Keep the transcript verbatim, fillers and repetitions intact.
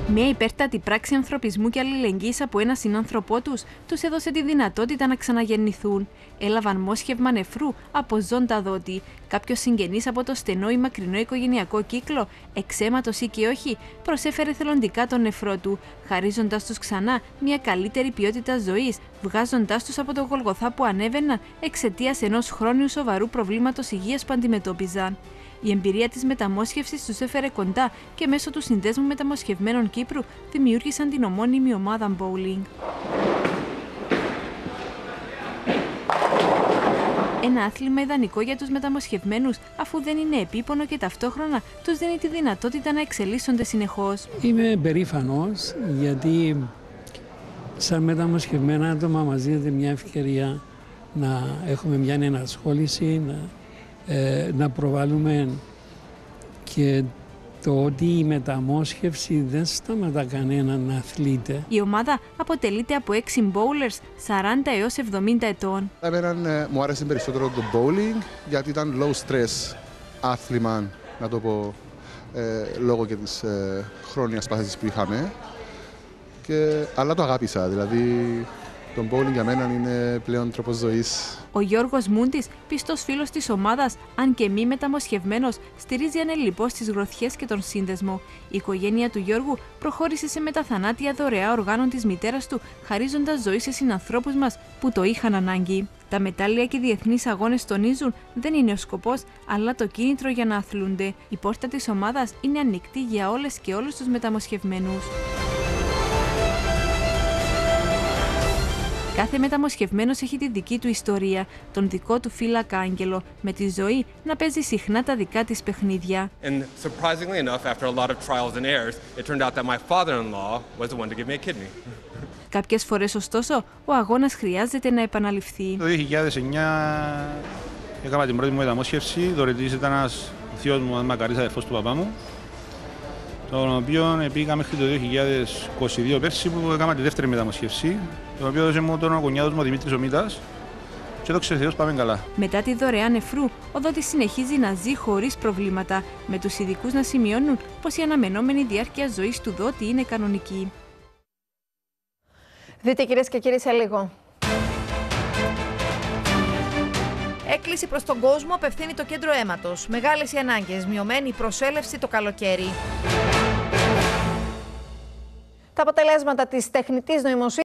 Μια υπέρτατη πράξη ανθρωπισμού και αλληλεγγύης από ένα συνάνθρωπό τους τους έδωσε τη δυνατότητα να ξαναγεννηθούν. Έλαβαν μόσχευμα νεφρού από ζώντα δότη. Κάποιος συγγενής από το στενό ή μακρινό οικογενειακό κύκλο, εξαίματος ή και όχι, προσέφερε θελοντικά τον νεφρό του, χαρίζοντας τους ξανά μια καλύτερη ποιότητα ζωής, βγάζοντάς τους από το Γολγοθά που ανέβαιναν εξαιτίας ενός χρόνιου σοβαρού προβλήματος υγείας που αντιμετώπιζαν. Η εμπειρία της μεταμόσχευσης τους έφερε κοντά και μέσω του Συνδέσμου Μεταμοσχευμένων Κύπρου δημιούργησαν την ομώνυμη ομάδα bowling. Ένα άθλημα ιδανικό για τους μεταμοσχευμένους, αφού δεν είναι επίπονο και ταυτόχρονα τους δίνει τη δυνατότητα να εξελίσσονται συνεχώς. Είμαι περήφανος γιατί σαν μεταμοσχευμένα άτομα μας δίνεται μια ευκαιρία να έχουμε μια ενασχόληση, να, ε, να προβάλλουμε και το ότι η μεταμόσχευση δεν σταματά κανέναν να αθλείται. Η ομάδα αποτελείται από έξι bowlers σαράντα έως εβδομήντα ετών. Εμένα ε, μου άρεσε περισσότερο το bowling γιατί ήταν low stress άθλημα, να το πω, ε, λόγω και της ε, χρόνιας πάθησης που είχαμε. Και, αλλά το αγάπησα, δηλαδή το bowling για μένα είναι πλέον τρόπος ζωής. Ο Γιώργος Μούντης, πιστός φίλος της ομάδας, αν και μη μεταμοσχευμένος, στηρίζει ανελιπώς τις γροθιές και τον σύνδεσμο. Η οικογένεια του Γιώργου προχώρησε σε μεταθανάτια δωρεά οργάνων της μητέρας του, χαρίζοντας ζωή σε συνανθρώπους μας που το είχαν ανάγκη. Τα μετάλλια και οι διεθνείς αγώνες τονίζουν δεν είναι ο σκοπός, αλλά το κίνητρο για να αθλούνται. Η πόρτα της ομάδας είναι ανοιχτή για όλες και όλους τους μεταμοσχευμένους. Κάθε μεταμοσχευμένος έχει τη δική του ιστορία, τον δικό του φύλακα άγγελο, με τη ζωή να παίζει συχνά τα δικά της παιχνίδια. And surprisingly enough, after a lot of trials and errors, it turned out that my father-in-law was the one to give me a kidney. Κάποιες φορές, ωστόσο, ο αγώνας χρειάζεται να επαναληφθεί. Το δύο χιλιάδες εννιά έκανα την πρώτη μου μεταμόσχευση. Δωρητής ήταν ένας θείος μου, ένας μακαρής αδερφός του παπά μου, τον οποίο πήγα μέχρι το δύο χιλιάδες είκοσι δύο πέρσι που έκανα τη δεύτερη μεταμοσχεύση, τον οποίο έδωσε μου τον γονιάδος μου ο Δημήτρης ο Μήτας και δόξα Θεός πάμε καλά. Μετά τη δωρεά νεφρού, ο δότης συνεχίζει να ζει χωρίς προβλήματα, με τους ειδικούς να σημειώνουν πως η αναμενόμενη διάρκεια ζωής του δότη είναι κανονική. Δείτε κυρίες και κύριοι σε λίγο. Έκκληση προς τον κόσμο απευθύνει το κέντρο αίματος. Μεγάλες οι ανάγκες, μειωμένη η προσέλευση το καλοκαίρι. Τα αποτελέσματα της τεχνητής νοημοσύνης